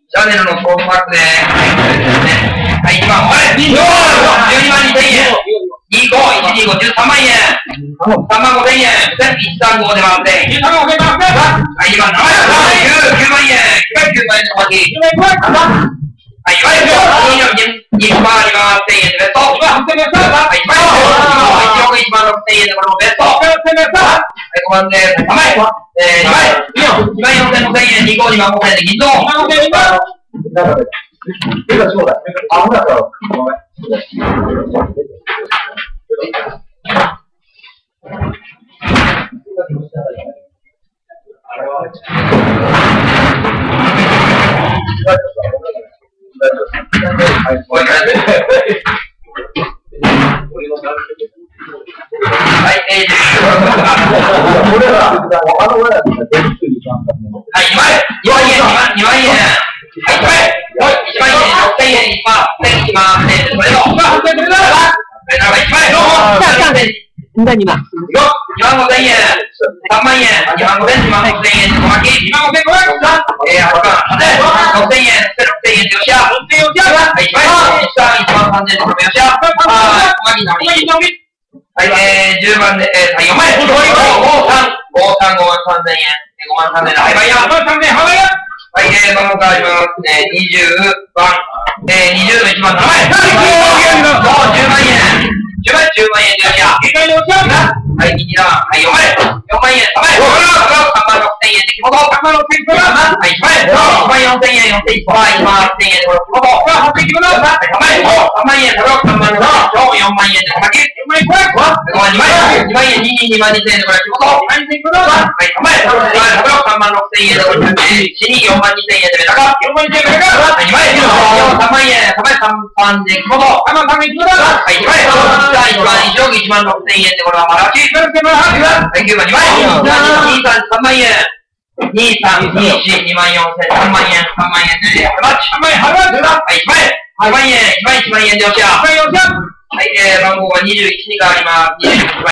シャネルのトートバッグで、はい、1番、おい、12万2000円。25、125、13万円。3万5000円。135で回って。13万5000円。はい、2番、9万円。9万円で終わり。はい、いわゆる2万2万1000円でベスト。はい、1万6000円でこれもベスト。はい、5番で3万円。2万4000円、25、2万5000円で銀銅。 2万5000円、3万円、2万5000円、2万5000円、2万5000円、2万5000円、6000円、6000円でよっしゃ。はい、1万3000円でよっしゃ。はい、10番で、4万円、5万3000円、5万3000円で、はい、バイヤー、はい、番号変わります。20番、20の1万7万円。10万円。10万円でよっしゃ。はい、1番、はい、4万円。4万円、3万円。3万6000円で木本。はい、1万円。1万4000円、1万8000円でこれ木本。はい、3万円。3万円、4万円で小牧。2万円。2万円、2万2000円でこれ木本。はい、3万円。3万6000円でこれ4万2000円でメダカ。はい、2万円。3万円。3万で木本。はい、1万円。1万以上1万6000円でこれはマラキ。はい、9番2万円。3万円。23、24、2万4000、3万円、3万円で、はい、1万円でよっしゃ。はい、番号は21に変わります。21